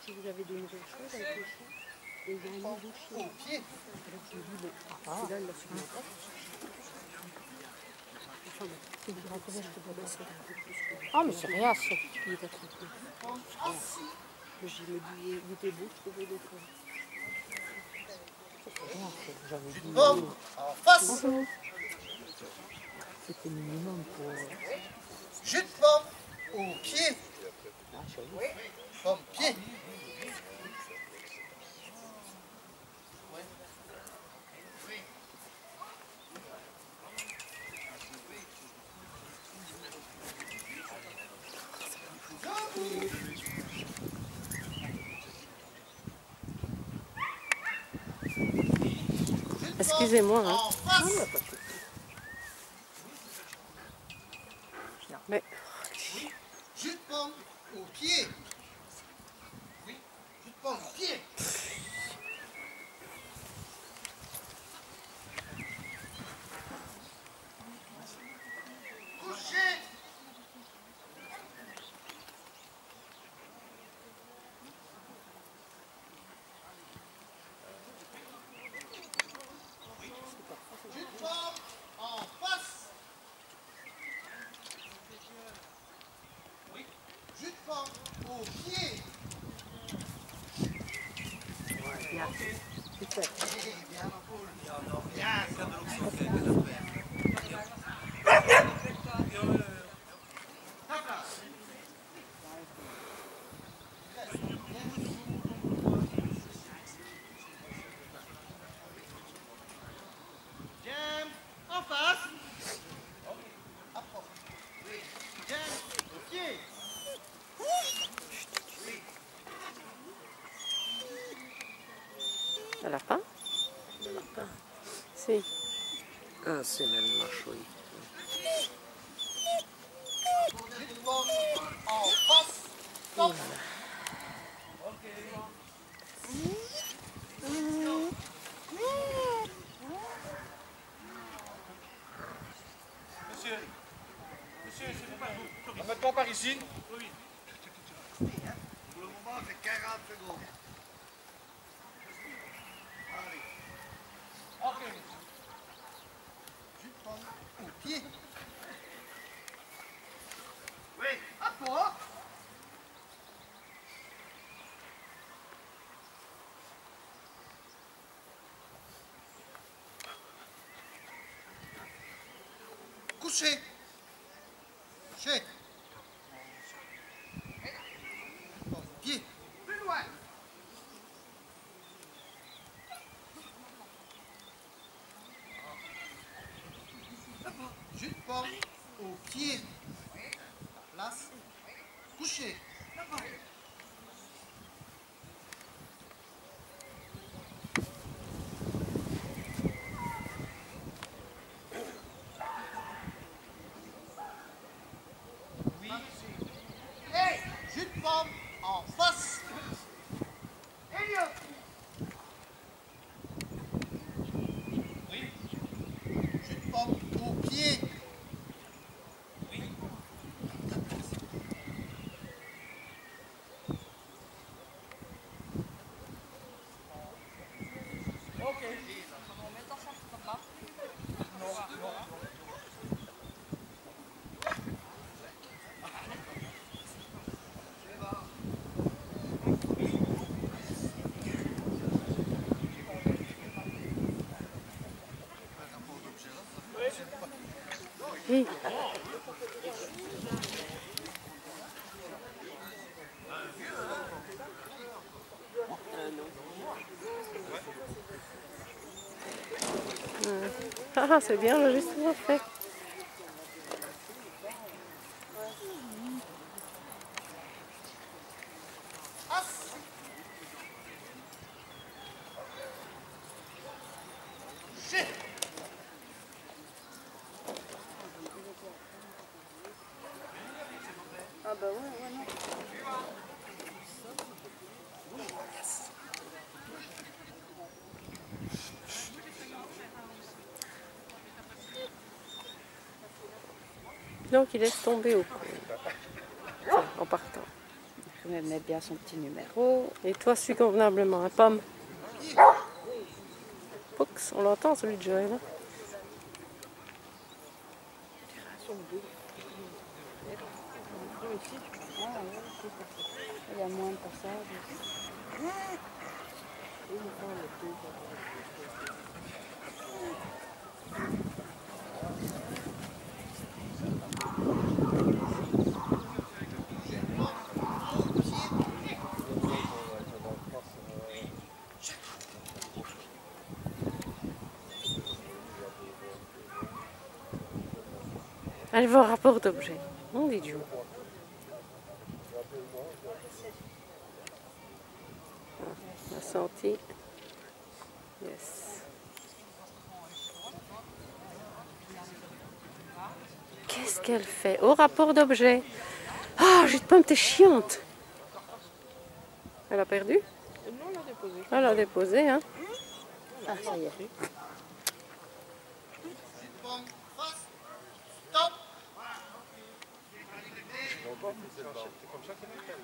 si vous avez de nouvelles choses avec les chiens. Et il y a un nouveau chien. Alors je me dis, bon, celui-là, il l'a sûrement pas. Enfin bon, si vous racontez, je peux pas passer. Ah, mais c'est rien, ça. Il est attrapé. Mais je me dis, il était beau, je trouvais des fois. J'avais dit. En face. C'était minimum pour. Jus de pomme au pied. Pomme pied. Excusez-moi. Hein. Mais. Jus de pomme au pied. Oui, jus de pomme au pied. Couché. Jus de pomme en face. Oui. Jus de pomme au pied. Bien. Super. Bien, ma poule. Bien, ça me James, en face. Approche. James, au pied. Un lapin? Un lapin. Si. Ah, c'est même macho. Jus de pomme en face. Stop. Monsieur, s'il vous plaît, remettons par ici. Oui. Pour le moment, c'est 40 secondes. Allez. Ok. Jus de pomme au pied. Oui, à toi. Couché. Couché. Pomme au pied. Plus loin. Jus de pomme au pied. La place. Couché. Oui. Hey, jus de pomme en face. Elliot. Oui. Jus de pomme au pied. Oui. Ok. Oui. Ah, c'est bien l'enregistrement fait. As. Couché. Ah bah ouais, non. Donc il laisse tomber au cou. Enfin, en partant. Elle met bien son petit numéro. Et toi, suis convenablement, hein, Pomme. Pox, on l'entend celui de Joël. Hein. Il y a moins de passages. Elle va au rapport d'objet. On dit Dieu. La sortie. Yes. Qu'est-ce qu'elle fait? Au rapport d'objet. Ah, Jus de Pomme, t'es chiante. Elle a perdu? Non, on l'a déposé. Elle a déposé, hein. Ah, ça y est. Jus de pomme, face. Stop. C'est comme ça qu'il est fait.